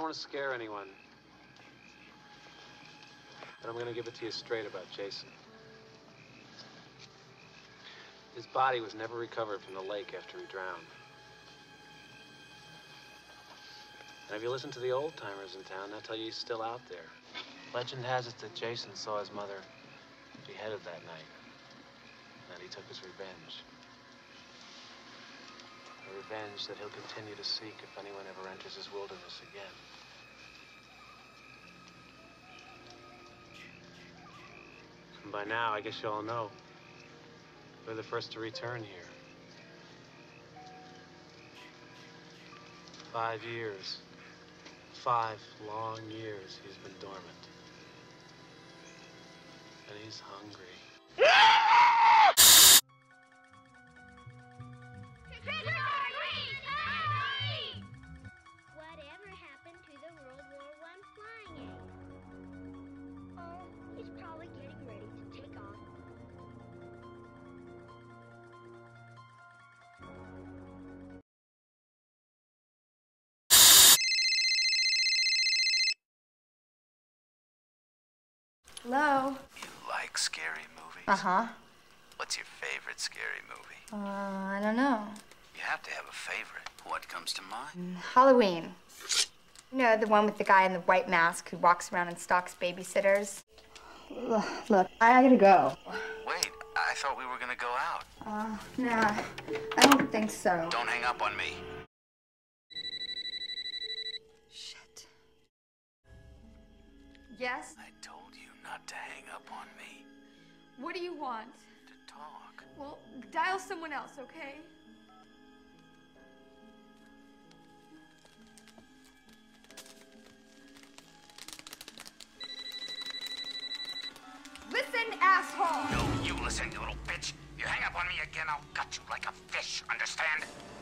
want to scare anyone. But I'm going to give it to you straight about Jason. His body was never recovered from the lake after he drowned. And if you listen to the old-timers in town, they'll tell you he's still out there. Legend has it that Jason saw his mother beheaded that night. And he took his revenge. A revenge that he'll continue to seek if anyone ever enters his wilderness again. And by now, I guess you all know, we're the first to return here. 5 years. 5 long years he's been dormant. And he's hungry. Whatever happened to the World War I flying egg? Oh, he's probably getting ready to take off. Hello? You like scary movies? Uh-huh. What's your favorite scary movie? I don't know. You have to have a favorite. What comes to mind? Halloween. You know, the one with the guy in the white mask who walks around and stalks babysitters? Look, I gotta go. Wait, I thought we were gonna go out. Nah, I don't think so. Don't hang up on me. Shit. Yes? I told you not to hang up on me. What do you want? To talk. Well, dial someone else, okay? Listen, asshole! No, you listen, you little bitch. You hang up on me again, I'll gut you like a fish, understand?